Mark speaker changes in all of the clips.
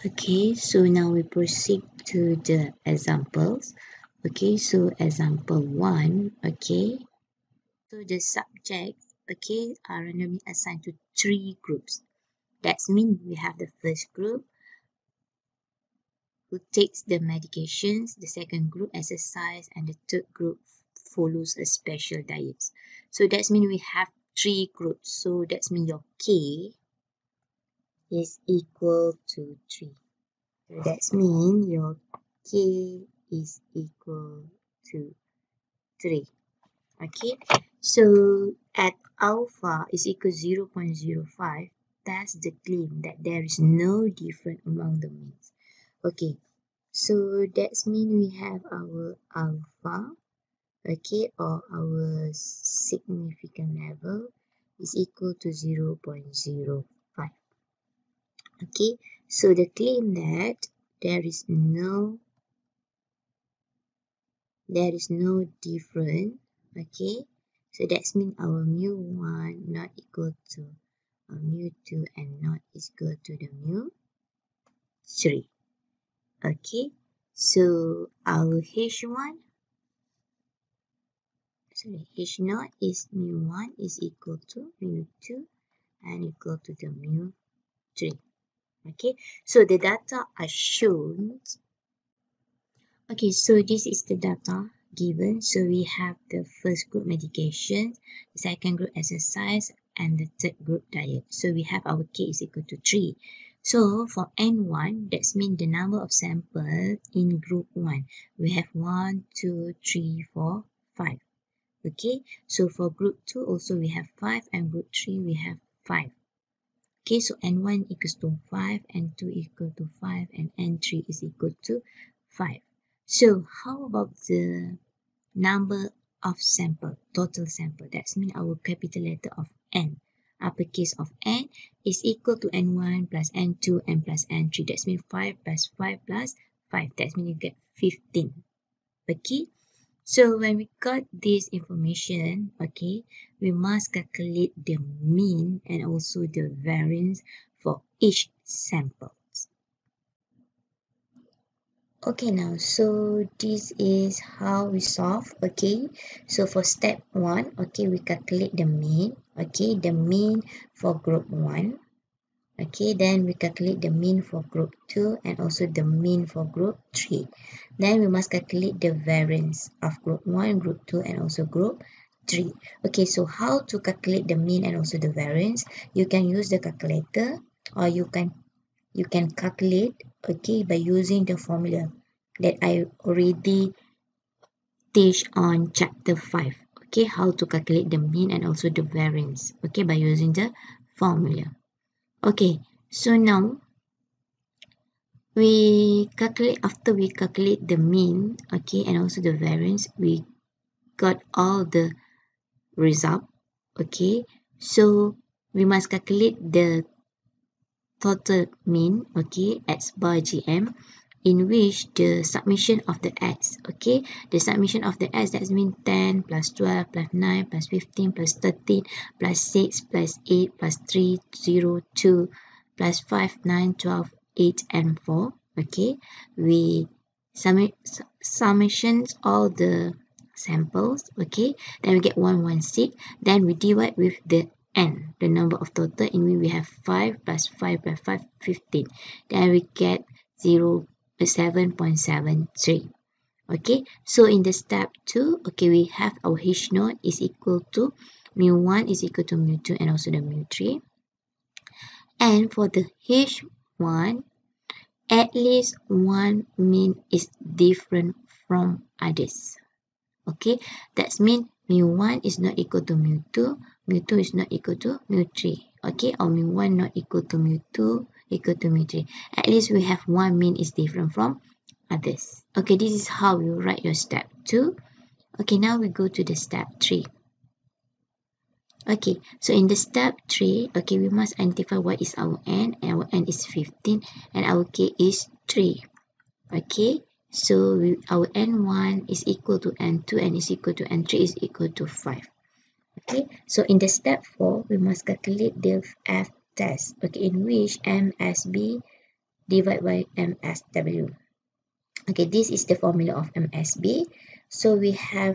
Speaker 1: Okay, so now we proceed to the examples. Okay, so example 1, okay. So the subjects, okay, are randomly assigned to 3 groups. That means we have the first group who takes the medications, the second group exercise, and the third group follows a special diet. So that means we have 3 groups. So that means your K is equal to 3. So that means your K is equal to 3. Okay, so at alpha is equal to 0.05, that's the claim that there is no difference among the means. Okay, so that means we have our alpha, okay, or our significant level is equal to 0.05. Okay, so the claim that there is no difference, okay, so that means our mu1 not equal to mu2 and not equal to the mu3. Okay, so our h1, sorry, h0 is mu1 is equal to mu2 and equal to the mu3. Okay, so the data are shown. Okay, so this is the data given. So we have the first group medication, the second group exercise, and the third group diet. So we have our K is equal to 3. So for N1, that means the number of samples in group 1. We have 1, 2, 3, 4, 5. Okay, so for group 2 also we have 5, and group 3 we have 5. Okay, so N1 equals to 5, N2 equal to 5, and N3 is equal to 5. So how about the number of sample, total sample? That means our capital letter of N, uppercase of N is equal to N1 plus N2 and plus N3. That means 5 plus 5 plus 5. That means you get 15. Okay. So when we got this information, okay, we must calculate the mean and also the variance for each sample. Okay, now so this is how we solve. Okay, so for step 1, okay, we calculate the mean. Okay, the mean for group 1. Okay, then we calculate the mean for group 2 and also the mean for group 3. Then we must calculate the variance of group 1, group 2 and also group 3. Okay, so how to calculate the mean and also the variance? You can use the calculator or you can calculate, okay, by using the formula that I already teach on chapter 5. Okay, how to calculate the mean and also the variance, okay, by using the formula. Okay, so now after we calculate the mean, okay, and also the variance, we got all the result. Okay, so we must calculate the total mean, okay, X bar GM, in which the summation of the X, okay, the summation of the X, that means 10 plus 12 plus 9 plus 15 plus 13 plus 6 plus 8 plus 3, 0, 2 plus 5, 9, 12, 8 and 4. Okay, we summations all the samples. Okay, then we get 116. Then we divide with the n, the number of total, in which we have 5 plus 5 plus 5, 15. Then we get 7.73. Okay, so in the step 2, okay, we have our h0 is equal to mu1 is equal to mu2 and also the mu3. And for the h1, at least one mean is different from others. Okay, that means mu1 is not equal to mu2, mu2 is not equal to mu3. Okay, or mu1 not equal to mu2 equal to mu3. At least we have one mean is different from others. Okay, this is how you write your step 2. Okay, now we go to the step 3. Okay, so in the step 3, okay, we must identify what is our n. Our n is 15 and our k is 3. Okay, so our n1 is equal to n2 and is equal to n3 is equal to 5. Okay, so in the step 4, we must calculate the f test, okay, in which m, s, b, divided by MSW. Okay, this is the formula of MSB. So we have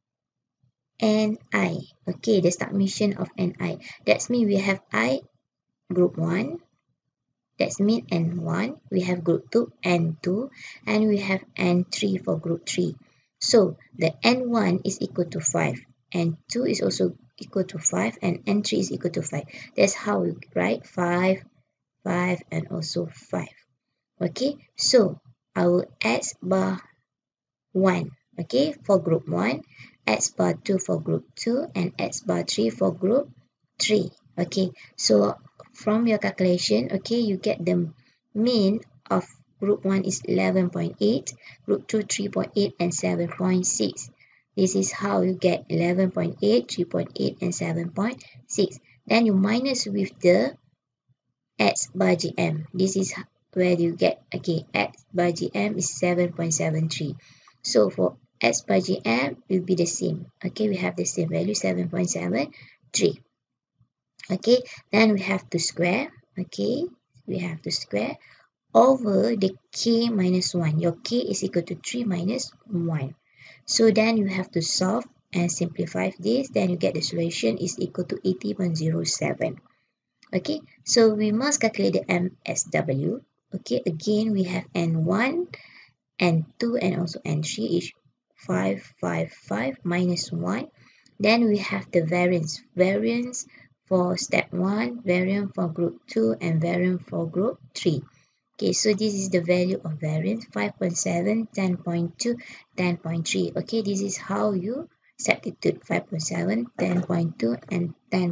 Speaker 1: NI. Okay, the submission of NI. That means we have I group 1. That means N1. We have group 2, N2. And we have N3 for group 3. So the N1 is equal to 5. N2 is also equal to 5. And N3 is equal to 5. That's how we write 5, 5, and also 5. Okay, so our X bar 1. Okay, for group 1. X bar 2 for group 2. And X bar 3 for group 3. Okay, so from your calculation, okay, you get the mean of group 1 is 11.8, group 2 3.8 and 7.6. This is how you get 11.8, 3.8 and 7.6. Then you minus with the X bar GM. This is where you get, okay, X bar GM is 7.73. So for X bar GM will be the same. Okay, we have the same value, 7.73. Okay, then we have to square. Okay, we have to square over the k minus 1. Your k is equal to 3 minus 1. So then you have to solve and simplify this. Then you get the solution is equal to 80.07. Okay, so we must calculate the MSW. Okay, again we have N1, N2 and also N3 is 5, 5, 5 minus 1. Then we have the variance. Variance for step 1, variance for group 2, and variance for group 3. Okay, so this is the value of variance, 5.7, 10.2, 10.3. Okay, this is how you substitute 5.7, 10.2, and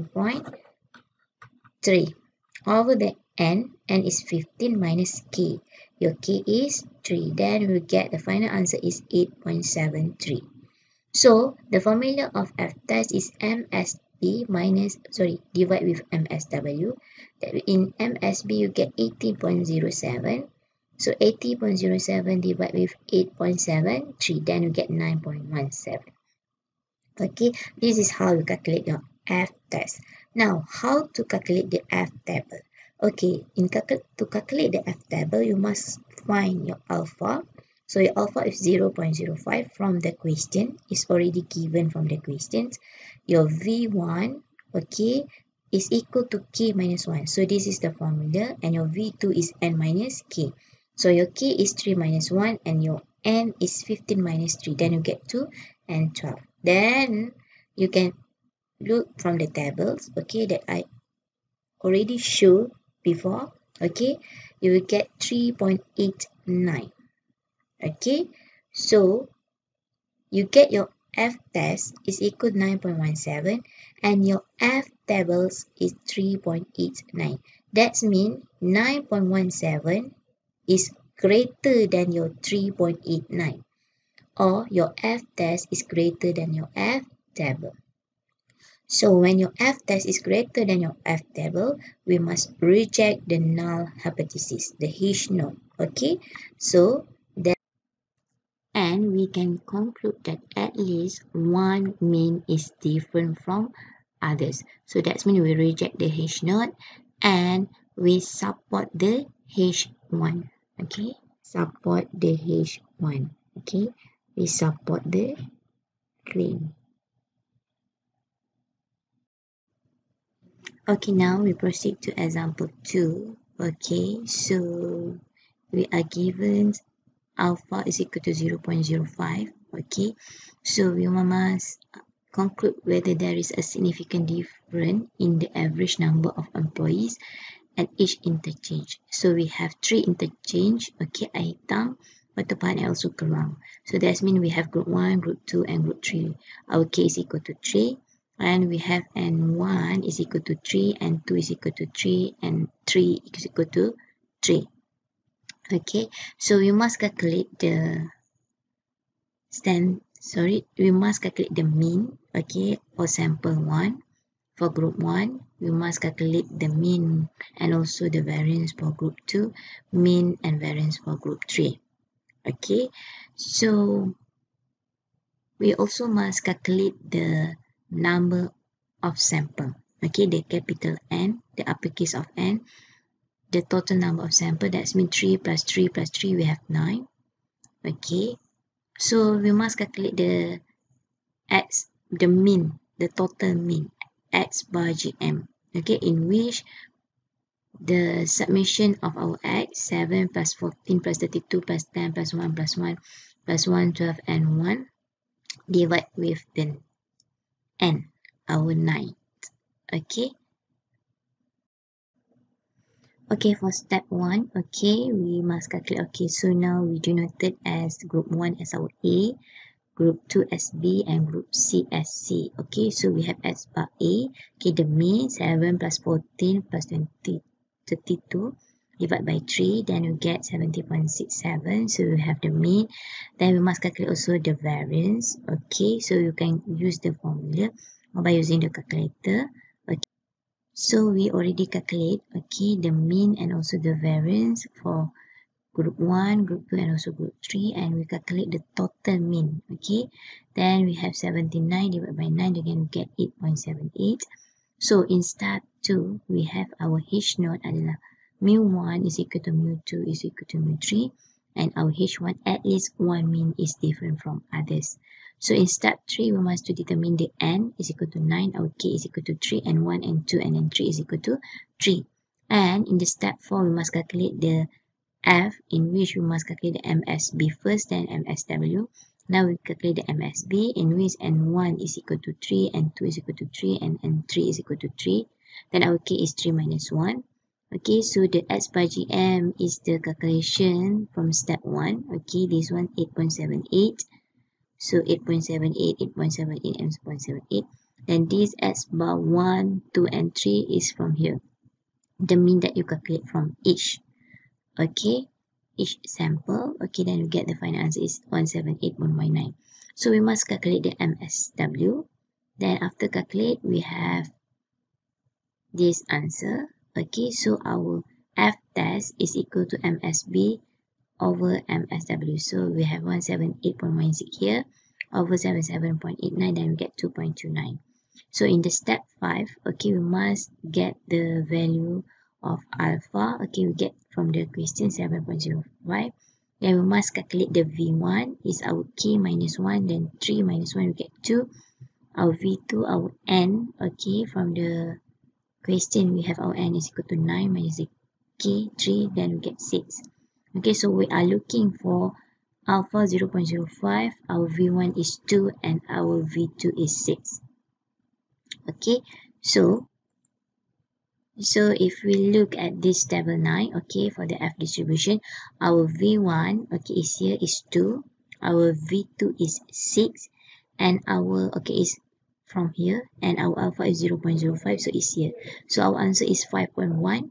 Speaker 1: 10.3. Over the n is 15 minus k. Your k is 3. Then we get the final answer is 8.73. So the formula of F test is MSB divide with MSW. In MSB you get 18.07. So 80.07 divided with 8.73, then you get 9.17. Okay, this is how you calculate your F test. Now, how to calculate the F table? Okay, to calculate the F table, you must find your alpha. So your alpha is 0.05 from the question. It's already given from the questions. Your V1, okay, is equal to K minus 1. So this is the formula. And your V2 is N minus K. So your K is 3 minus 1 and your N is 15 minus 3. Then you get 2 and 12. Then you can look from the tables, okay, that I already showed before. Okay, you will get 3.89. Okay, so you get your F test is equal to 9.17 and your F tables is 3.89. That means 9.17 is greater than your 3.89, or your F test is greater than your F table. So when your F test is greater than your F table, we must reject the null hypothesis, the H naught. Okay, so and we can conclude that at least one mean is different from others. So that means we reject the H naught and we support the H1. Okay, support the H1. Okay, we support the claim. Okay, now we proceed to example 2. Okay, so we are given alpha is equal to 0.05. Okay, so we must conclude whether there is a significant difference in the average number of employees at each interchange. So we have 3 interchange, okay, Aitang, Batu-Pahat and also Keruang. So that means we have group 1, group 2 and group 3. Our K is equal to 3. And we have N1 is equal to 3, and 2 is equal to 3, and 3 is equal to 3. Okay, so we must calculate the we must calculate the mean, okay, for sample 1. For group 1, we must calculate the mean and also the variance for group 2, mean and variance for group 3. Okay, so we also must calculate the number of sample. Okay, the capital N, the uppercase of N, the total number of sample. That's mean 3 plus 3 plus 3, we have 9. Okay, so we must calculate the x, the mean, the total mean, x bar GM. Okay, in which the summation of our x, 7 plus 14 plus 32 plus 10 plus 1 plus 1 plus 1, 12 and 1, divide with the n, our 9. Okay. Okay, for step 1, okay, we must calculate. Okay, so now we denoted as group 1 as our A, group 2 as B, and group C as C. Okay, so we have x bar A. Okay, the mean 7 plus 14 plus 32 divided by 3, then we get 70.67. So we have the mean. Then we must calculate also the variance. Okay, so you can use the formula or by using the calculator. Okay, so we already calculate, okay, the mean and also the variance for group 1, group 2 and also group 3, and we calculate the total mean. Okay, then we have 79 divided by 9, again we get 8.78. So in step 2, we have our H0 adalah mu1 is equal to mu2 is equal to mu3, and our H1 at least one mean is different from others. So in step 3, we must to determine the n is equal to 9, our k is equal to 3, and 1 and 2 and then 3 is equal to 3. And in the step 4, we must calculate the F, in which we must calculate the MSB first, then MSW. Now we calculate the MSB, in which N1 is equal to 3, N2 is equal to 3, and N3 is equal to 3. Then our K is 3 minus 1. Okay, so the X bar GM is the calculation from step 1. Okay, this one 8.78. So 8.78, 8.78, and 8.78. Then this X bar 1, 2, and 3 is from here. The mean that you calculate from each. Okay, each sample. Okay, then we get the final answer is 178.19. So we must calculate the MSW. Then after calculate, we have this answer. Okay, so our F test is equal to MSB over MSW. So we have 178.16 here over 77.89, then we get 2.29. So in the step 5, okay, we must get the value of alpha. Okay, we get from the question 7.05. Then we must calculate the V1 is our K minus 1, then 3 minus 1 we get 2. Our V2, our N, okay, from the question we have our N is equal to 9 minus the K, 3, then we get 6. Okay, so we are looking for alpha 0.05, our V1 is 2, and our V2 is 6. Okay, so if we look at this table 9, okay, for the F distribution, our V1, okay, is here is 2, our V2 is 6, and our, okay, is from here, and our alpha is 0.05, so it's here. So our answer is 5.14.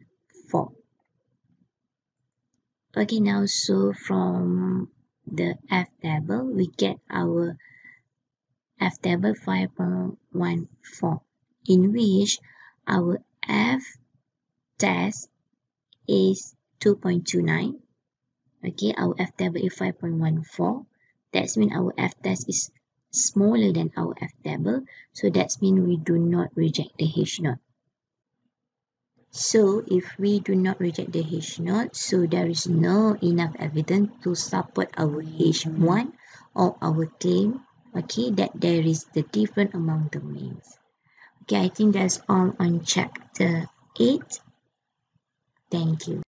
Speaker 1: Okay, now so from the F table, we get our F table 5.14, in which our F test is 2.29. Okay, our F table is 5.14. That means our F test is smaller than our F table. So that means we do not reject the H0. So if we do not reject the H0, so there is no enough evidence to support our H1 or our claim, okay, that there is the difference among the means. Okay, I think that's all on chapter 8. Thank you.